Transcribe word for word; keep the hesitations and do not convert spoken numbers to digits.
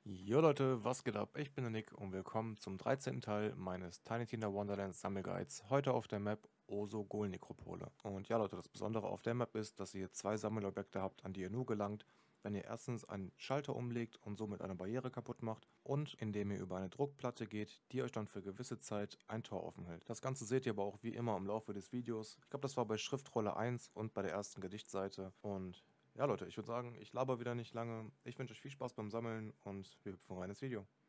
Jo Leute, was geht ab? Ich bin der Nick und willkommen zum dreizehnten Teil meines Tiny Tina Wonderlands Sammelguides. Heute auf der Map Oso Ghoul Nekropole. Und ja Leute, das Besondere auf der Map ist, dass ihr zwei Sammelobjekte habt, an die ihr nur gelangt, wenn ihr erstens einen Schalter umlegt und somit eine Barriere kaputt macht und indem ihr über eine Druckplatte geht, die euch dann für gewisse Zeit ein Tor offen hält. Das Ganze seht ihr aber auch wie immer im Laufe des Videos. Ich glaube, das war bei Schriftrolle eins und bei der ersten Gedichtseite. Und ja Leute, ich würde sagen, ich laber wieder nicht lange. Ich wünsche euch viel Spaß beim Sammeln und wir hüpfen rein ins Video.